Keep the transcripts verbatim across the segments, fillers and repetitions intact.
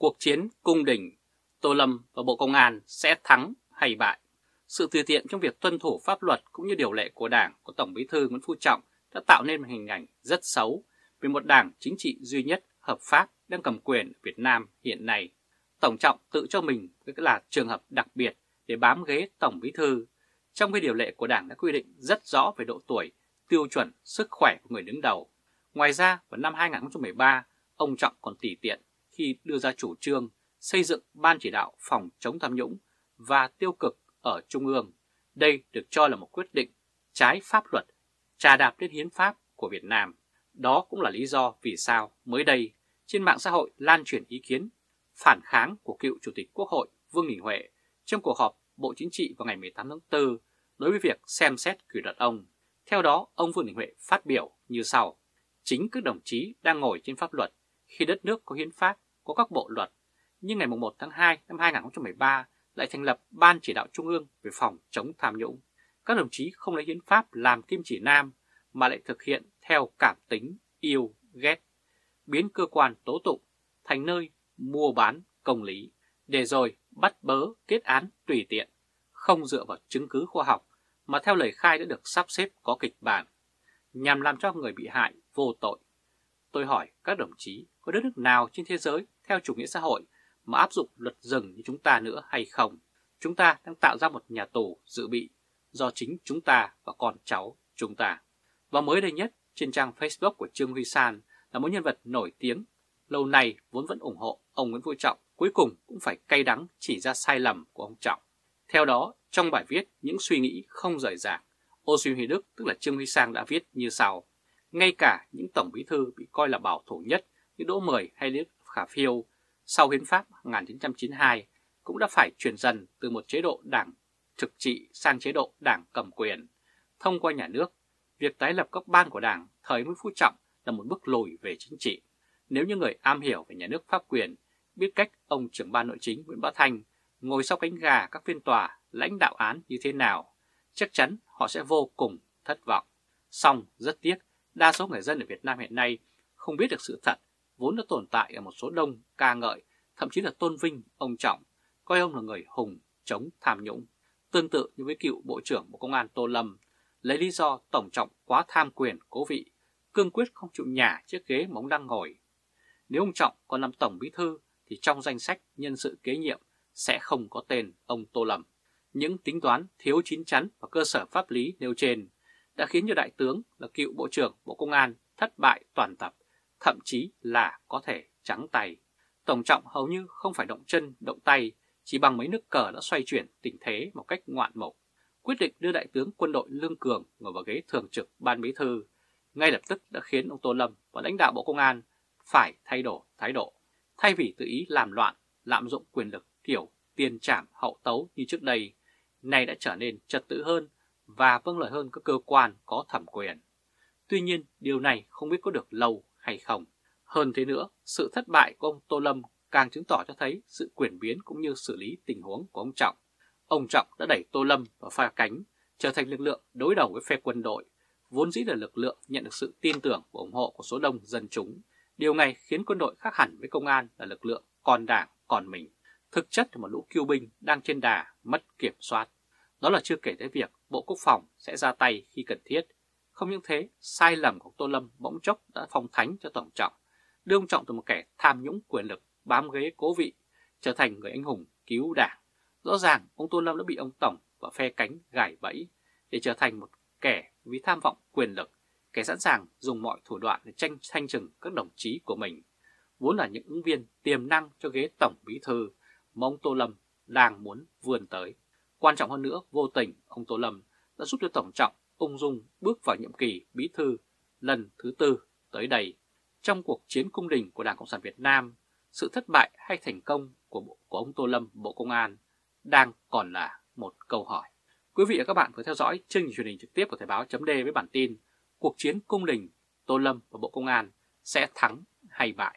Cuộc chiến cung đình, Tô Lâm và Bộ Công an sẽ thắng hay bại? Sự tùy tiện trong việc tuân thủ pháp luật cũng như điều lệ của Đảng của Tổng Bí thư Nguyễn Phú Trọng đã tạo nên một hình ảnh rất xấu về một đảng chính trị duy nhất hợp pháp đang cầm quyền ở Việt Nam hiện nay. Tổng Trọng tự cho mình là trường hợp đặc biệt để bám ghế Tổng Bí thư, trong khi điều lệ của Đảng đã quy định rất rõ về độ tuổi, tiêu chuẩn sức khỏe của người đứng đầu. Ngoài ra, vào năm hai nghìn không trăm mười ba, ông Trọng còn tỉ tiện khi đưa ra chủ trương xây dựng Ban Chỉ đạo phòng chống tham nhũng và tiêu cực ở Trung ương. Đây được cho là một quyết định trái pháp luật, trà đạp lên hiến pháp của Việt Nam. Đó cũng là lý do vì sao mới đây trên mạng xã hội lan truyền ý kiến phản kháng của cựu Chủ tịch Quốc hội Vương Đình Huệ trong cuộc họp Bộ Chính trị vào ngày mười tám tháng tư đối với việc xem xét kỷ luật ông. Theo đó, ông Vương Đình Huệ phát biểu như sau: chính các đồng chí đang ngồi trên pháp luật khi đất nước có hiến pháp, có các bộ luật, nhưng ngày mùng một tháng hai năm hai nghìn không trăm mười ba lại thành lập Ban Chỉ đạo Trung ương về phòng chống tham nhũng. Các đồng chí không lấy hiến pháp làm kim chỉ nam mà lại thực hiện theo cảm tính yêu ghét, biến cơ quan tố tụng thành nơi mua bán công lý, để rồi bắt bớ kết án tùy tiện, không dựa vào chứng cứ khoa học mà theo lời khai đã được sắp xếp có kịch bản, nhằm làm cho người bị hại vô tội. Tôi hỏi các đồng chí, có đất nước nào trên thế giới theo chủ nghĩa xã hội mà áp dụng luật rừng như chúng ta nữa hay không? Chúng ta đang tạo ra một nhà tù dự bị do chính chúng ta và con cháu chúng ta. Và mới đây nhất, trên trang Facebook của Trương Huy San là một nhân vật nổi tiếng, lâu nay vốn vẫn ủng hộ ông Nguyễn Phú Trọng, cuối cùng cũng phải cay đắng chỉ ra sai lầm của ông Trọng. Theo đó, trong bài viết Những suy nghĩ không rời rạc, Ô Duy Huy Đức, tức là Trương Huy Sang, đã viết như sau: ngay cả những tổng bí thư bị coi là bảo thủ nhất như Đỗ Mười hay Lý Khả Phiêu sau hiến pháp một nghìn chín trăm chín mươi hai cũng đã phải chuyển dần từ một chế độ đảng thực trị sang chế độ đảng cầm quyền thông qua nhà nước. Việc tái lập các ban của Đảng thời Nguyễn Phú Trọng là một bước lùi về chính trị. Nếu như người am hiểu về nhà nước pháp quyền biết cách ông trưởng ban nội chính Nguyễn Bá Thanh ngồi sau cánh gà các phiên tòa lãnh đạo án như thế nào, chắc chắn họ sẽ vô cùng thất vọng. Song rất tiếc, đa số người dân ở Việt Nam hiện nay không biết được sự thật vốn đã tồn tại ở một số đông ca ngợi, thậm chí là tôn vinh ông Trọng, coi ông là người hùng chống tham nhũng. Tương tự như với cựu Bộ trưởng Bộ Công an Tô Lâm, lấy lý do Tổng Trọng quá tham quyền cố vị, cương quyết không chịu nhả chiếc ghế mà ông đang ngồi. Nếu ông Trọng còn làm Tổng Bí thư thì trong danh sách nhân sự kế nhiệm sẽ không có tên ông Tô Lâm. Những tính toán thiếu chín chắn và cơ sở pháp lý nêu trên đã khiến cho Đại tướng là cựu Bộ trưởng Bộ Công an thất bại toàn tập, thậm chí là có thể trắng tay. Tổng Trọng hầu như không phải động chân động tay, chỉ bằng mấy nước cờ đã xoay chuyển tình thế một cách ngoạn mục. Quyết định đưa Đại tướng quân đội Lương Cường ngồi vào ghế thường trực Ban Bí thư ngay lập tức đã khiến ông Tô Lâm và lãnh đạo Bộ Công an phải thay đổi thái độ. Thay vì tự ý làm loạn, lạm dụng quyền lực kiểu tiền trảm hậu tấu như trước đây, nay đã trở nên trật tự hơn và vâng lời hơn các cơ quan có thẩm quyền. Tuy nhiên, điều này không biết có được lâu hay không. Hơn thế nữa, sự thất bại của ông Tô Lâm càng chứng tỏ cho thấy sự quyền biến cũng như xử lý tình huống của ông Trọng. Ông Trọng đã đẩy Tô Lâm vào pha cánh, trở thành lực lượng đối đầu với phe quân đội, vốn dĩ là lực lượng nhận được sự tin tưởng và ủng hộ của số đông dân chúng. Điều này khiến quân đội khác hẳn với công an là lực lượng còn đảng còn mình, thực chất là một lũ kiêu binh đang trên đà mất kiểm soát. Đó là chưa kể tới việc Bộ Quốc phòng sẽ ra tay khi cần thiết. Không những thế, sai lầm của Tô Lâm bỗng chốc đã phong thánh cho Tổng Trọng, đưa ông Trọng từ một kẻ tham nhũng quyền lực bám ghế cố vị trở thành người anh hùng cứu đảng. Rõ ràng ông Tô Lâm đã bị ông Tổng và phe cánh gài bẫy để trở thành một kẻ vì tham vọng quyền lực, kẻ sẵn sàng dùng mọi thủ đoạn để tranh thanh trừng các đồng chí của mình, vốn là những ứng viên tiềm năng cho ghế Tổng Bí thư mà ông Tô Lâm đang muốn vươn tới. Quan trọng hơn nữa, vô tình ông Tô Lâm đã giúp cho Tổng Trọng ung dung bước vào nhiệm kỳ Bí thư lần thứ tư tới đây. Trong cuộc chiến cung đình của Đảng Cộng sản Việt Nam, sự thất bại hay thành công của, bộ, của ông Tô Lâm, Bộ Công an đang còn là một câu hỏi. Quý vị và các bạn vừa theo dõi chương trình truyền hình trực tiếp của Thời báo chấm D với bản tin Cuộc chiến cung đình, Tô Lâm và Bộ Công an sẽ thắng hay bại?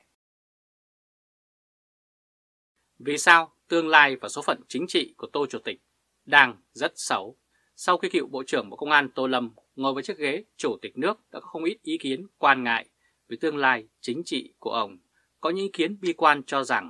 Vì sao tương lai và số phận chính trị của Tô Chủ tịch đang rất xấu? Sau khi cựu Bộ trưởng Bộ Công an Tô Lâm ngồi vào chiếc ghế Chủ tịch nước đã có không ít ý kiến quan ngại về tương lai chính trị của ông. Có những ý kiến bi quan cho rằng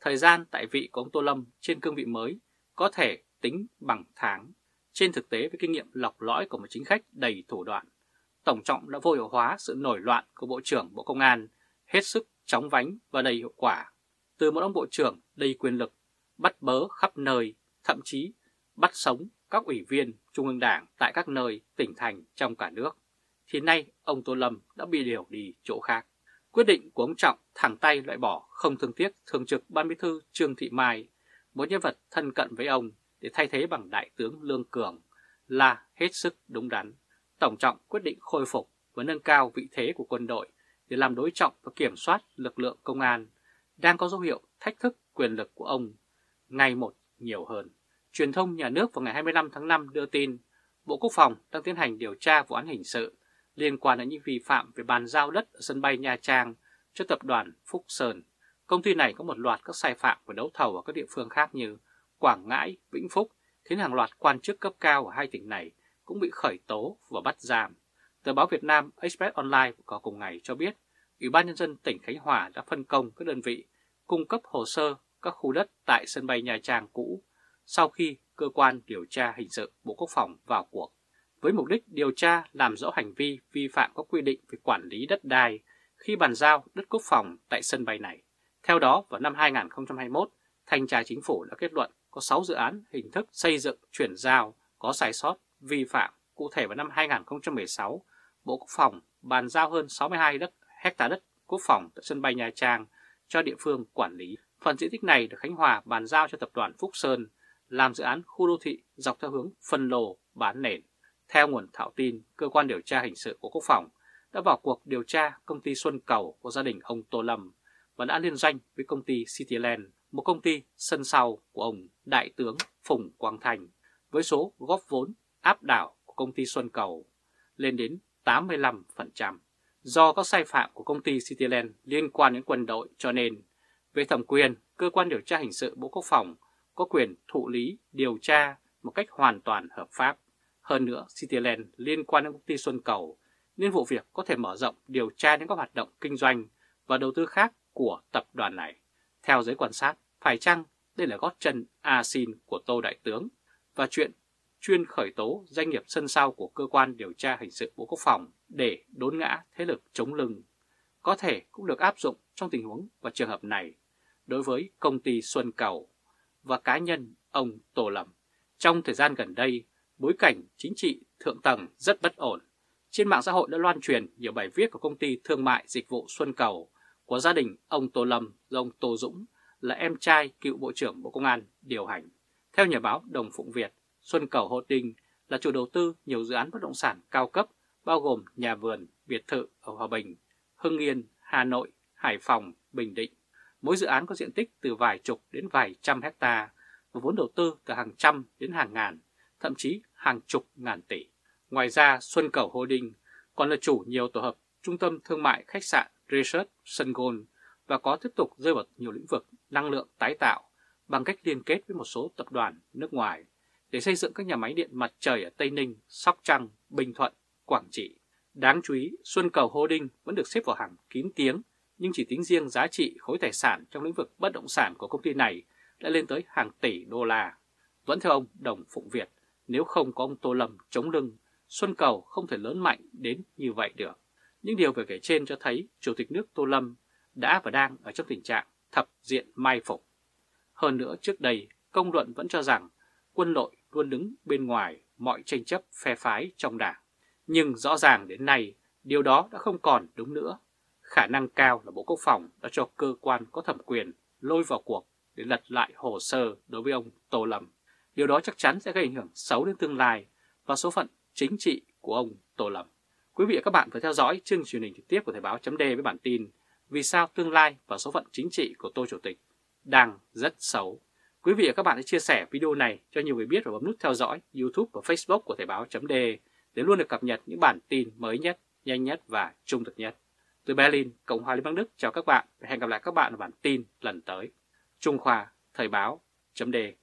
Thời gian tại vị của ông Tô Lâm trên cương vị mới có thể tính bằng tháng. Trên thực tế với kinh nghiệm lọc lõi của một chính khách đầy thủ đoạn, Tổng Trọng đã vô hiệu hóa sự nổi loạn của Bộ trưởng Bộ Công an hết sức chóng vánh và đầy hiệu quả. Từ một ông Bộ trưởng đầy quyền lực, bắt bớ khắp nơi, thậm chí bắt sống các ủy viên Trung ương Đảng tại các nơi, tỉnh thành trong cả nước, thì nay ông Tô Lâm đã bị điều đi chỗ khác. Quyết định của ông Trọng thẳng tay loại bỏ không thương tiếc Thường trực Ban Bí thư Trương Thị Mai, một nhân vật thân cận với ông, để thay thế bằng Đại tướng Lương Cường là hết sức đúng đắn. Tổng Trọng quyết định khôi phục và nâng cao vị thế của quân đội để làm đối trọng và kiểm soát lực lượng công an đang có dấu hiệu thách thức quyền lực của ông ngày một nhiều hơn. Truyền thông nhà nước vào ngày hai mươi lăm tháng năm đưa tin Bộ Quốc phòng đang tiến hành điều tra vụ án hình sự liên quan đến những vi phạm về bàn giao đất ở sân bay Nha Trang cho tập đoàn Phúc Sơn. Công ty này có một loạt các sai phạm về đấu thầu ở các địa phương khác như Quảng Ngãi, Vĩnh Phúc, khiến hàng loạt quan chức cấp cao ở hai tỉnh này cũng bị khởi tố và bắt giam. Tờ báo Việt Nam Express Online có cùng ngày cho biết Ủy ban Nhân dân tỉnh Khánh Hòa đã phân công các đơn vị cung cấp hồ sơ các khu đất tại sân bay Nha Trang cũ sau khi cơ quan điều tra hình sự Bộ Quốc phòng vào cuộc, với mục đích điều tra làm rõ hành vi vi phạm các quy định về quản lý đất đai khi bàn giao đất quốc phòng tại sân bay này. Theo đó, vào năm hai nghìn không trăm hai mươi mốt, Thanh tra Chính phủ đã kết luận có sáu dự án hình thức xây dựng chuyển giao có sai sót, vi phạm. Cụ thể vào năm hai nghìn không trăm mười sáu, Bộ Quốc phòng bàn giao hơn sáu mươi hai đất hectare đất quốc phòng tại sân bay Nha Trang cho địa phương quản lý. Phần diện tích này được Khánh Hòa bàn giao cho tập đoàn Phúc Sơn làm dự án khu đô thị dọc theo hướng phân lô bán nền. Theo nguồn thạo tin, cơ quan điều tra hình sự của Quốc phòng đã vào cuộc điều tra công ty Xuân Cầu của gia đình ông Tô Lâm và đã liên doanh với công ty Cityland, một công ty sân sau của ông Đại tướng Phùng Quang Thành, với số góp vốn áp đảo của công ty Xuân Cầu lên đến tám mươi lăm phần trăm. Do các sai phạm của công ty Cityland liên quan đến quân đội cho nên, về thẩm quyền, cơ quan điều tra hình sự Bộ Quốc phòng có quyền thụ lý điều tra một cách hoàn toàn hợp pháp. Hơn nữa, Cityland liên quan đến công ty Xuân Cầu nên vụ việc có thể mở rộng điều tra đến các hoạt động kinh doanh và đầu tư khác của tập đoàn này. Theo giới quan sát, phải chăng đây là gót chân a xin của Tô Đại tướng và chuyện chuyên khởi tố doanh nghiệp sân sau của cơ quan điều tra hình sự Bộ Quốc phòng để đốn ngã thế lực chống lưng có thể cũng được áp dụng trong tình huống và trường hợp này đối với công ty Xuân Cầu và cá nhân ông Tô Lâm. Trong thời gian gần đây, bối cảnh chính trị thượng tầng rất bất ổn. Trên mạng xã hội đã loan truyền nhiều bài viết của công ty thương mại dịch vụ Xuân Cầu của gia đình ông Tô Lâm do ông Tô Dũng là em trai cựu Bộ trưởng Bộ Công an điều hành. Theo nhà báo Đồng Phụng Việt, Xuân Cầu Holding là chủ đầu tư nhiều dự án bất động sản cao cấp bao gồm nhà vườn, biệt thự ở Hòa Bình, Hưng Yên, Hà Nội, Hải Phòng, Bình Định. Mỗi dự án có diện tích từ vài chục đến vài trăm hecta và vốn đầu tư từ hàng trăm đến hàng ngàn, thậm chí hàng chục ngàn tỷ. Ngoài ra, Xuân Cầu Holding còn là chủ nhiều tổ hợp trung tâm thương mại, khách sạn, resort, sân golf và có tiếp tục rơi vào nhiều lĩnh vực năng lượng tái tạo bằng cách liên kết với một số tập đoàn nước ngoài để xây dựng các nhà máy điện mặt trời ở Tây Ninh, Sóc Trăng, Bình Thuận, Quảng Trị. Đáng chú ý, Xuân Cầu Holding vẫn được xếp vào hàng kín tiếng, nhưng chỉ tính riêng giá trị khối tài sản trong lĩnh vực bất động sản của công ty này đã lên tới hàng tỷ đô la. Vẫn theo ông Đồng Phụng Việt, nếu không có ông Tô Lâm chống lưng, Xuân Cầu không thể lớn mạnh đến như vậy được. Những điều vừa kể trên cho thấy Chủ tịch nước Tô Lâm đã và đang ở trong tình trạng thập diện mai phục. Hơn nữa, trước đây, công luận vẫn cho rằng quân đội luôn đứng bên ngoài mọi tranh chấp phe phái trong đảng. Nhưng rõ ràng đến nay, điều đó đã không còn đúng nữa. Khả năng cao là Bộ Quốc phòng đã cho cơ quan có thẩm quyền lôi vào cuộc để lật lại hồ sơ đối với ông Tô Lâm. Điều đó chắc chắn sẽ gây ảnh hưởng xấu đến tương lai và số phận chính trị của ông Tô Lâm. Quý vị và các bạn phải theo dõi chương truyền hình trực tiếp của Thời báo chấm D với bản tin Vì sao tương lai và số phận chính trị của Tô Chủ tịch đang rất xấu. Quý vị và các bạn hãy chia sẻ video này cho nhiều người biết và bấm nút theo dõi YouTube và Facebook của Thời báo chấm D để luôn được cập nhật những bản tin mới nhất, nhanh nhất và trung thực nhất. Từ Berlin, Cộng hòa Liên bang Đức chào các bạn và hẹn gặp lại các bạn ở bản tin lần tới. Trung Khoa, Thời báo chấm D.